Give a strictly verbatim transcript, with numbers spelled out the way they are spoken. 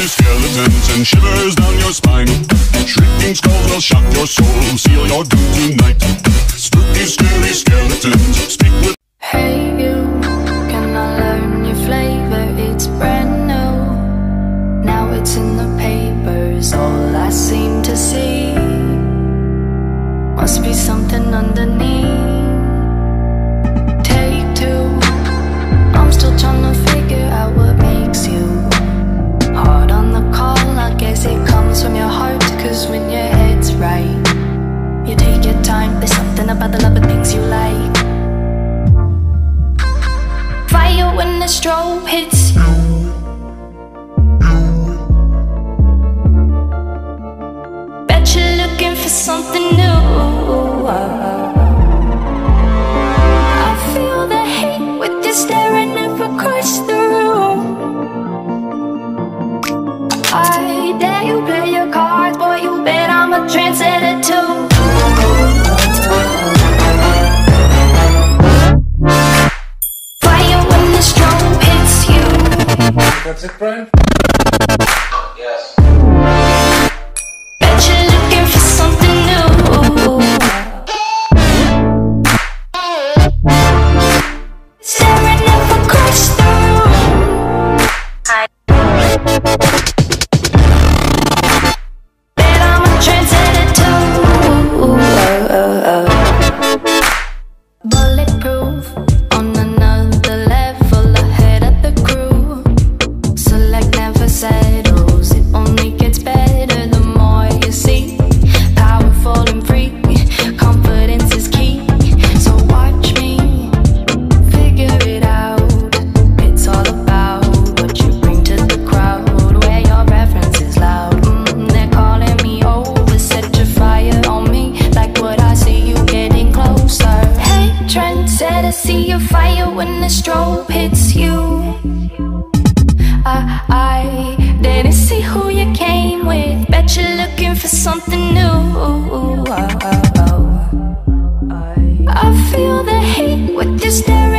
scary skeletons and shivers down your spine. Shrieking skulls will shock your soul, seal your doom tonight. Spooky, scary skeletons, speak with. Hey you, can I learn your flavor? It's brand new. Now it's in the papers, all I seem to see. Must be something underneath. Take two, I'm still trying to figure out what makes you hard on the call. I guess it comes from your heart, cause when your head's right, you take your time. There's something about the love of things you like. Fire when the strobe hits you. Bet you're looking for something new. I feel the hate with you staring up across the room. I dare you play your cards, boy, you bet I'm a trendsetter too. That's it, Brian? Yes. Bet you're looking for something new. Staring up across the room. Hi. Bet I'm a trendsetter too. Bulletproof. On another level ahead of the crew. Select never settles, it only gets better the more you see. Powerful and free, confidence is key. So watch me, figure it out. It's all about what you bring to the crowd. Where your reference is loud, mm, they're calling me over. Set your fire on me, like what I see you getting closer. Hey, trendsetter, see your fire when the strobe hits you. I, I didn't see who you came with. Bet you're looking for something new. I feel the hate with you staring.